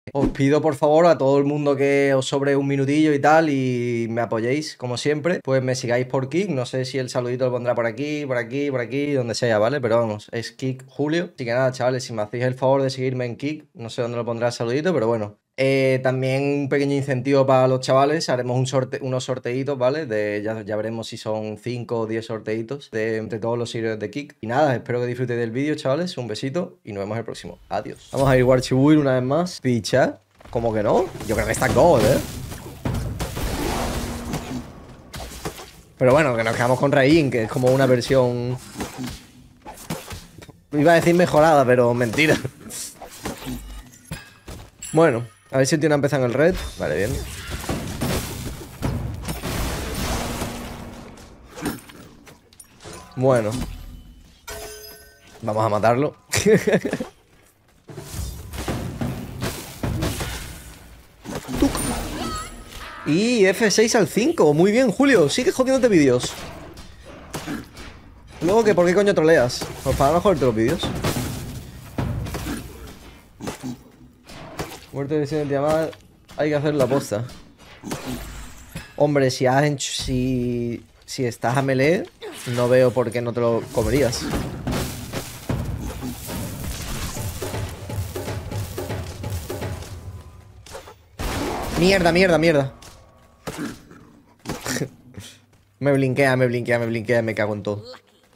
Os pido por favor a todo el mundo que os sobre un minutillo y tal y me apoyéis como siempre, pues me sigáis por Kick, no sé si el saludito lo pondrá por aquí, por aquí, por aquí, donde sea, ¿vale? Pero vamos, es Kick Julio. Así que nada, chavales, si me hacéis el favor de seguirme en Kick, no sé dónde lo pondrá el saludito, pero bueno. También un pequeño incentivo para los chavales, haremos unos sorteitos, ¿vale? Ya veremos si son 5 o 10 sorteitos entre todos los seguidores de Kick. Y nada, espero que disfrutéis del vídeo, chavales, un besito y nos vemos el próximo. Adiós. Vamos a ir Warchibuir una vez más. Picha. ¿Cómo que no? Yo creo que está God, ¿eh? Pero bueno, que nos quedamos con Rain, que es como una versión... Iba a decir mejorada, pero mentira. Bueno, a ver si tiene empezado en el red. Vale, bien. Bueno. Vamos a matarlo. Y F6 al 5. Muy bien, Julio. Sigue jodiéndote vídeos. Luego que por qué coño troleas. Pues para no joderte los vídeos. Muerte de visión de Tiamat. Hay que hacer la posta. Hombre, si estás a melee, no veo por qué no te lo comerías. Mierda, mierda, mierda. Me blinkea, me cago en todo.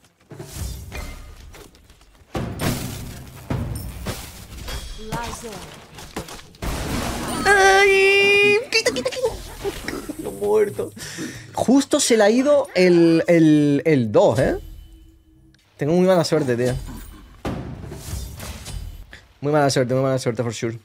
¡Ay! ¡Quita, quita, quita! No muerto. Justo se le ha ido el 2, ¿eh? Tengo muy mala suerte, tío. Muy mala suerte, for sure.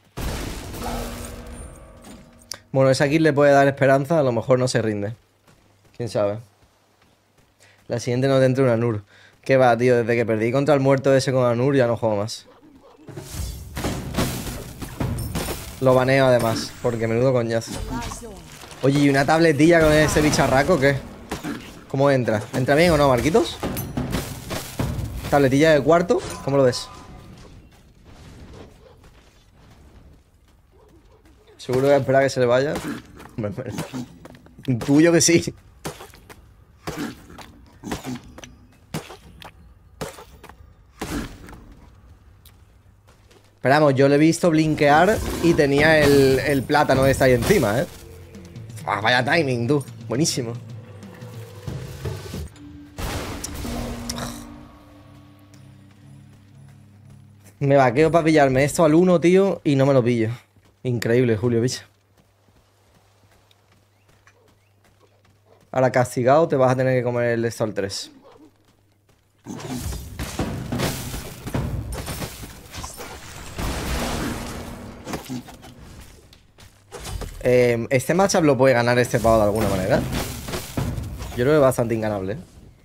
Bueno, esa kill le puede dar esperanza, a lo mejor no se rinde. Quién sabe. La siguiente no te entre una Nur. ¿Qué va, tío? Desde que perdí contra el muerto ese con Anur ya no juego más. Lo baneo además, porque menudo coñazo. Oye, ¿y una tabletilla con ese bicharraco o qué? ¿Cómo entra? ¿Entra bien o no, Marquitos? Tabletilla de cuarto, ¿cómo lo ves? Seguro que voy a esperar a que se le vaya. Intuyo que sí. Esperamos, yo le he visto blinkear y tenía el plátano este ahí encima, ¿eh? Ah, vaya timing, tú. Buenísimo. Me vaqueo para pillarme esto al 1, tío, y no me lo pillo. Increíble, Julio, bicho. Ahora castigado te vas a tener que comer el esto al 3. Este matchup lo puede ganar este pavo de alguna manera. Yo creo que es bastante inganable.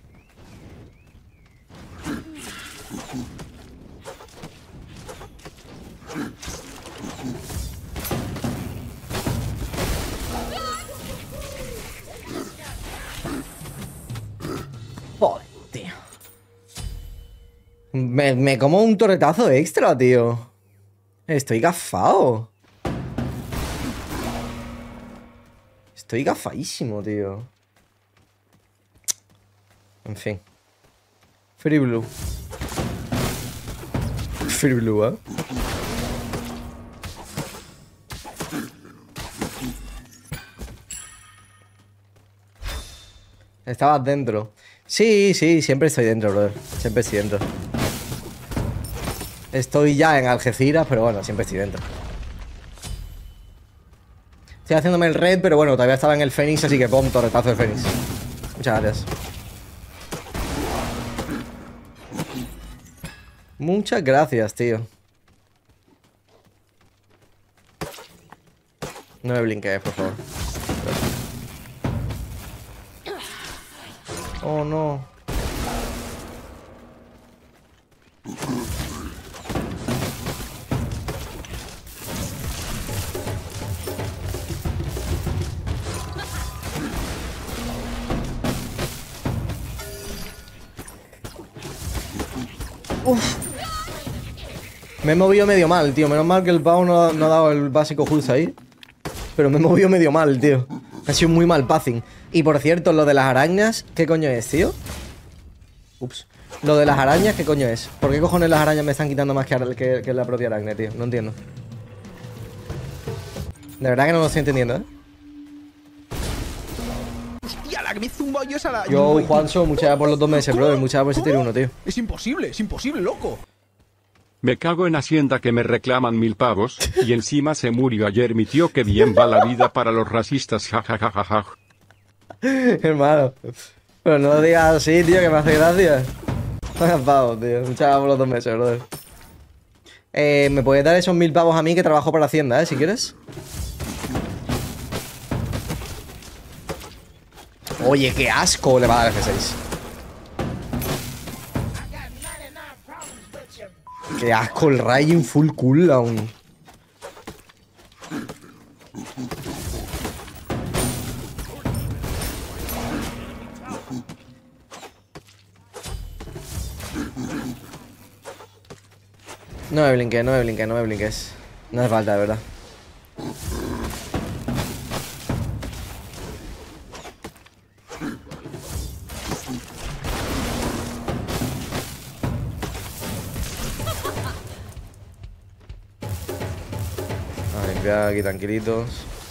Joder, tío. Me como un torretazo extra, tío. Estoy gafado. Estoy gafadísimo, tío. En fin. Free Blue. Free Blue, ¿eh? Estabas dentro. Sí, sí, siempre estoy dentro, brother. Siempre estoy dentro. Estoy ya en Algeciras, pero bueno, siempre estoy dentro. Estoy haciéndome el red, pero bueno, todavía estaba en el Fénix, así que pum, torretazo de Fénix. Muchas gracias. Muchas gracias, tío. No me blinquees, por favor. Oh, no. Uf. Me he movido medio mal, tío. Menos mal que el pavo no ha dado el básico justo ahí. Pero me he movido medio mal, tío. Ha sido muy mal passing. Y por cierto, lo de las arañas, ¿qué coño es, tío? Ups. Lo de las arañas, ¿qué coño es? ¿Por qué cojones las arañas me están quitando más que la propia araña, tío? No entiendo. De verdad que no lo estoy entendiendo, ¿eh? Hostia, la que me zumba yo esa la... Yo, Juanso, muchas gracias por los 2 meses, brother. Muchas gracias por ese tier 1, tío. Es imposible, loco. Me cago en Hacienda que me reclaman 1000 pavos, y encima se murió ayer mi tío, que bien va la vida para los racistas, jajajaja. Hermano. Pero no lo digas así, tío, que me hace gracia. Pavos, tío. Muchas gracias por los 2 meses, brother. ¿Me puedes dar esos 1000 pavos a mí que trabajo para Hacienda, si quieres? Oye, qué asco le va a dar F6. Qué asco el Raijin full cooldown. No me blinques, no me blinques, no me blinques. No hace falta, de verdad. A limpiar aquí tranquilitos.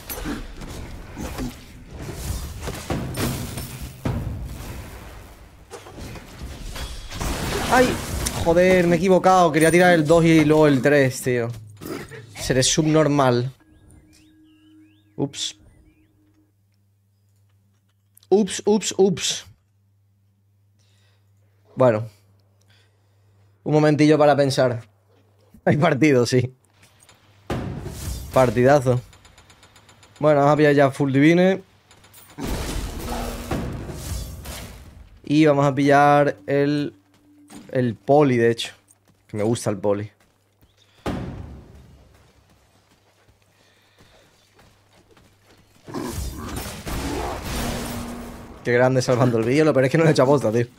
¡Ay! Joder, me he equivocado. Quería tirar el 2 y luego el 3, tío. Seré subnormal. Ups. Ups. Bueno. Un momentillo para pensar. Hay partido, sí. Partidazo. Bueno, vamos a pillar ya full divine. Y vamos a pillar el poli, de hecho. Que me gusta el poli. Qué grande salvando el vídeo. Lo peor es que no le echa posta, tío.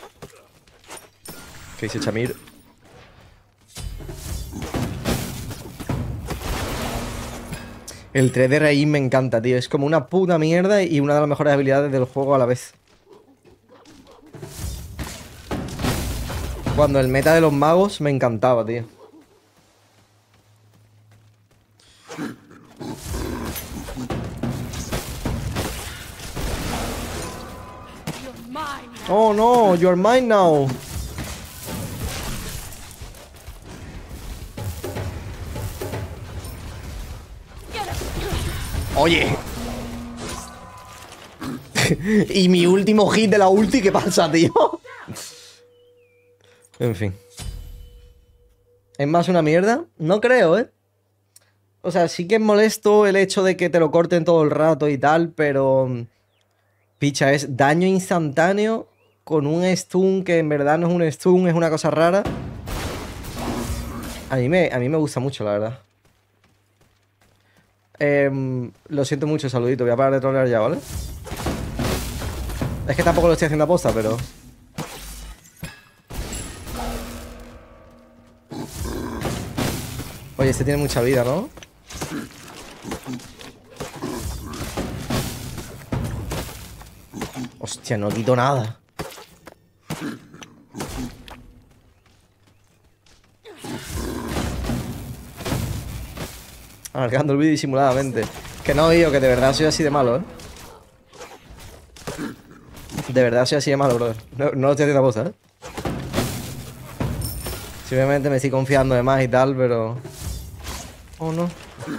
¿Qué dice Chamir? El 3 de Raíz me encanta, tío. Es como una puta mierda y una de las mejores habilidades del juego a la vez. Cuando el meta de los magos me encantaba, tío. Oh no, you're mine now. Oye. Y mi último hit de la ulti, ¿qué pasa, tío? En fin. ¿Es más una mierda? No creo, ¿eh? O sea, sí que es molesto el hecho de que te lo corten todo el rato y tal, pero... Picha, es daño instantáneo con un stun que en verdad no es un stun, es una cosa rara. A mí me gusta mucho, la verdad. Lo siento mucho, saludito. Voy a parar de trolear ya, ¿vale? Es que tampoco lo estoy haciendo a posta, pero... Oye, este tiene mucha vida, ¿no? Hostia, no quito nada. Alargando el vídeo disimuladamente. Que no digo que de verdad soy así de malo, ¿eh? De verdad soy así de malo, brother. No lo estoy haciendo a posta, ¿eh? Simplemente me estoy confiando de más y tal, pero... Oh, no.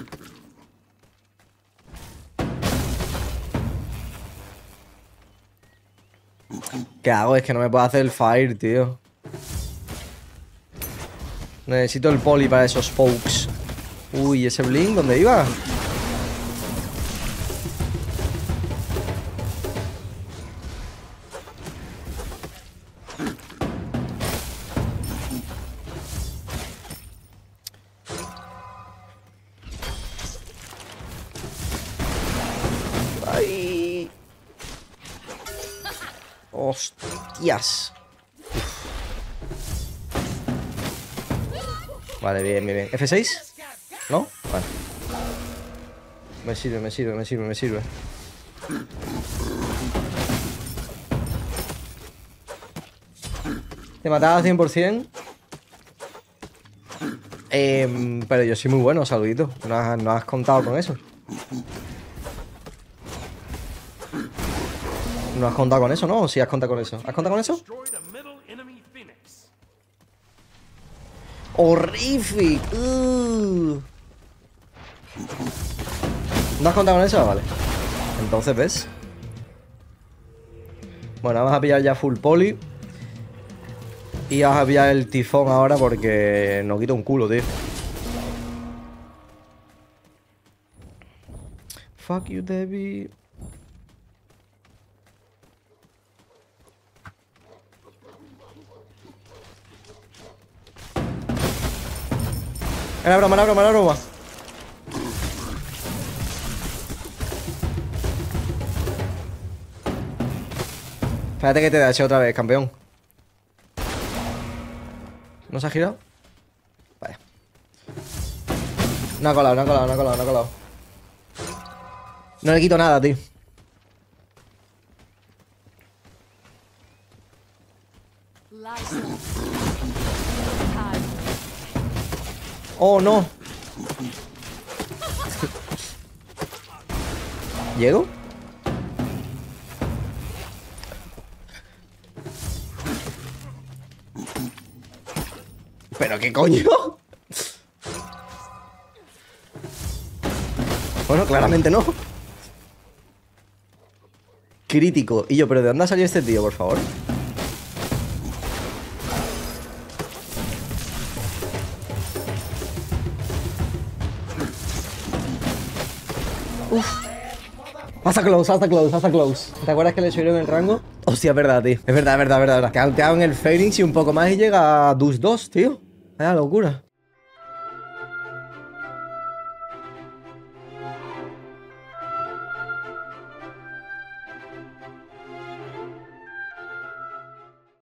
¿Qué hago? Es que no me puedo hacer el fire, tío. Necesito el poli para esos pokes. Uy, ¿ese blink dónde iba? ¡Ay! ¡Hostias! Vale, bien, bien, bien. ¿F6? ¿No? Vale. Me sirve, me sirve, me sirve, me sirve. Te mataba al 100%. Pero yo soy muy bueno, saludito. No has contado con eso. No has contado con eso, ¿no? ¿O sí has contado con eso? ¿Has contado con eso? ¡Horrific! ¿No has contado con eso? Vale. Entonces, ¿ves? Bueno, vamos a pillar ya full poli. Y vamos a pillar el tifón ahora porque nos quita un culo, tío. Fuck you, Debbie. Era broma, era broma, era broma. Espérate que te da ese otra vez, campeón. ¿No se ha girado? Vaya. No ha colado, no ha colado, no ha colado, no ha colado. No le quito nada, tío. Oh, no. ¿Llego? ¿Pero qué coño? Bueno, claramente no. Crítico. Y yo, ¿pero de dónde ha salido este tío, por favor? Uf. Hasta close, hasta close, hasta close. ¿Te acuerdas que le subieron el rango? Hostia, es verdad, tío. Es verdad, es verdad, es verdad. Que ha ulteado en el Phoenix y un poco más y llega a Dus 2, tío. Vaya locura.